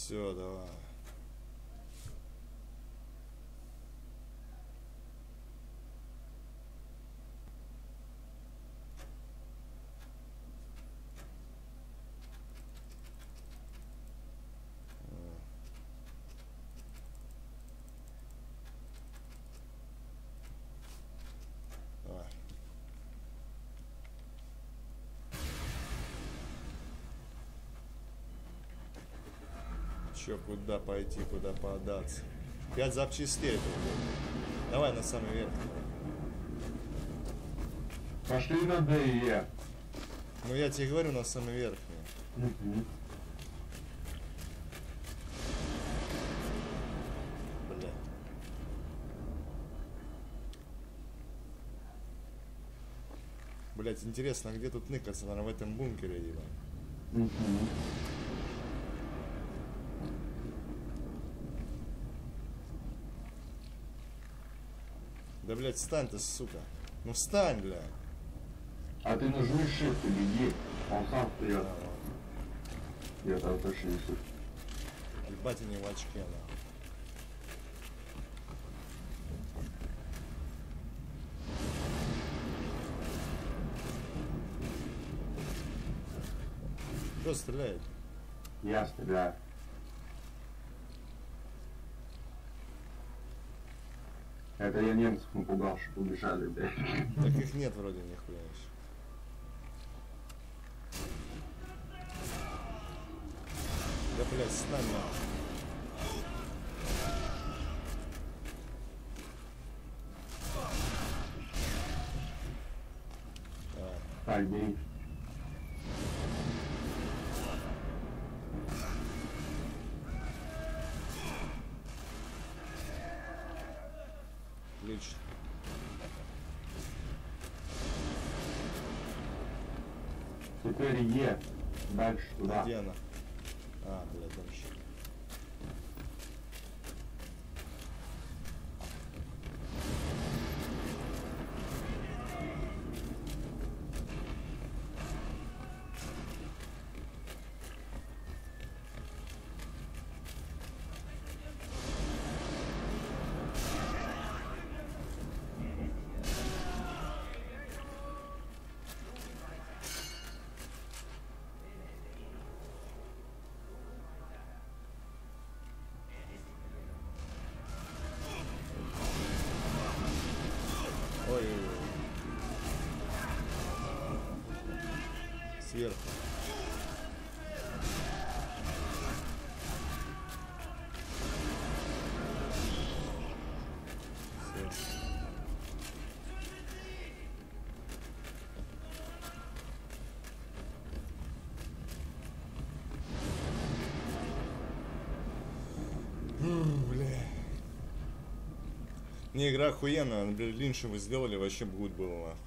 Все, давай. Давай. Чё, куда пойти, куда податься? 5 запчастей. Давай на самый верх. Пошли на Д и Е. Ну я тебе говорю, на самый верхний. Угу. Бля. Блять, интересно, а где тут ныкаться? Наверное, в этом бункере, ебать. Угу. Да, блять, встань ты, сука. Ну встань, блядь. А ты нажми shift и беги. Он сам вперед. Я там точно не слышу. Ебать, они в очке, нахуй. Кто стреляет? Я стреляю. Это я немцев напугал, чтобы убежали, блядь. Так их нет вроде нихуя еще. Да, блядь, с нами. Так, бей. Отлично. Теперь Е. Дальше туда. Где она? А, блядь, дальше. Ой-ой-ой. Сверху. Всё. Бля. Не, игра охуенная, Линча вы сделали, вообще гуд было, нахуй.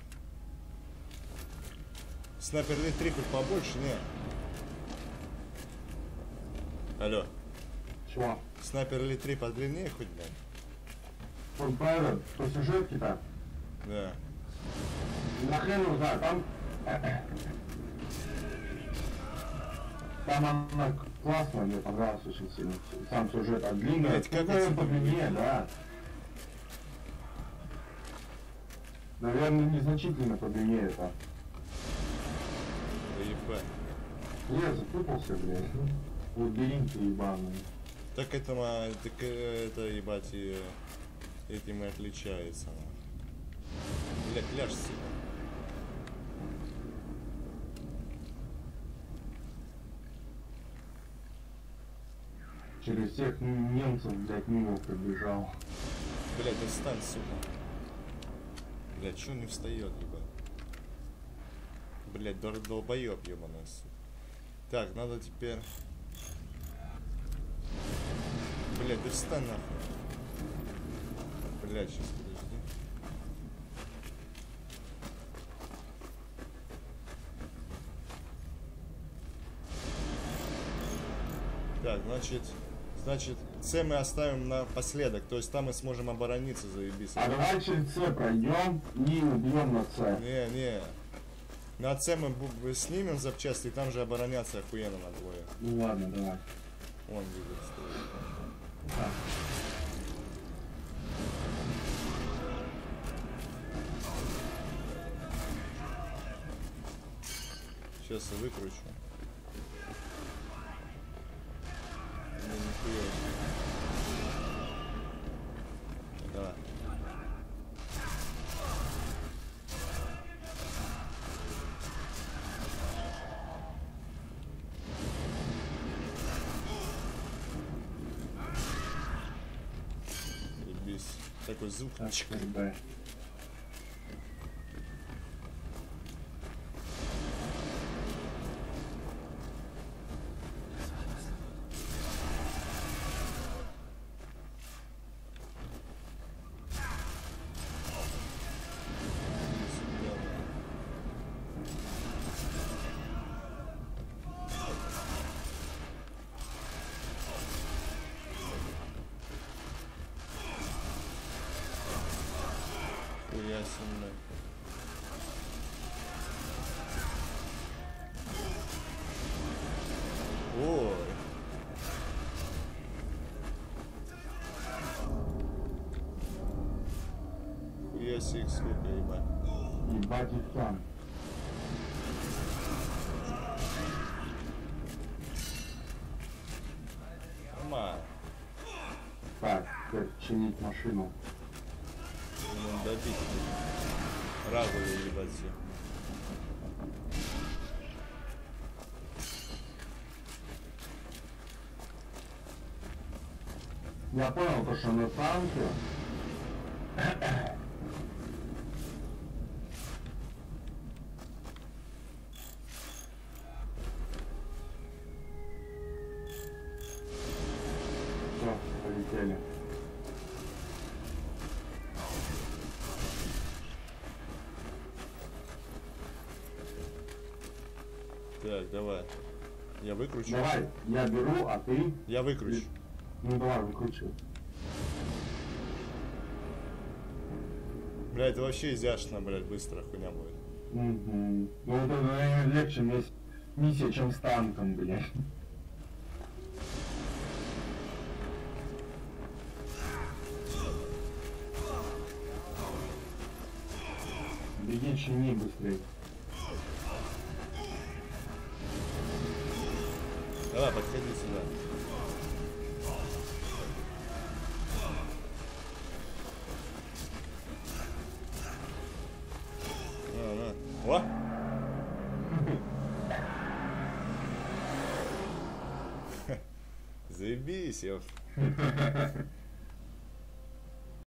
Снайпер Элит 3 хоть побольше, не? Алло. Чего? Снайпер Элит 3 подлиннее хоть, блядь? Он правильно, по сюжетке-то. Да. Нахрен его знаю, там... Там она классная, мне понравилась очень сильно. Сам сюжет, а длинная, Блядь, как наверное, это по длине, да. Наверное, незначительно по длине это. Да ебать. Я запутался, блядь. Лабиринты ебаные. Так это, это ебать, и этим и отличается. Блядь, ляжь, сука. Через всех немцев, блядь, мимо пробежал. Блядь, да встань, сука. Блядь, чё он не встает, ебать? Блядь, долбоёб, ебаный, сука. Так, надо теперь... Блядь, да встань нахуй. Блядь, сейчас подожди. Так, значит, С мы оставим напоследок, то есть там мы сможем оборониться, заебись. А давай через С пройдем и убьем на С. Не. На С мы снимем запчасти, и там же обороняться охуенно на двое. Ну ладно, давай. Вон где стоит. А, Сейчас я выкручу. Ну, нихуя. Давай. Ебись. Такой звук. так, Чик. КБ. Хуя себе. Ой. Хуя себе их сколько, ебать. Ебать их там. Нормально. Так, теперь чинить машину. Надо добить. Рагу ее ебать все. Я понял, то, что на танке все, полетели. Так, давай. Я выкручу. Давай, я беру, а ты... Я выкручу. Ну давай, выкручивай. Блядь, это вообще изящно, блядь, быстро хуйня будет. Угу. Ну это, наверное, легче миссия, чем с танком, блядь. Беги, чини быстрее. Давай, подходи сюда. На. О! Заебись, ёп.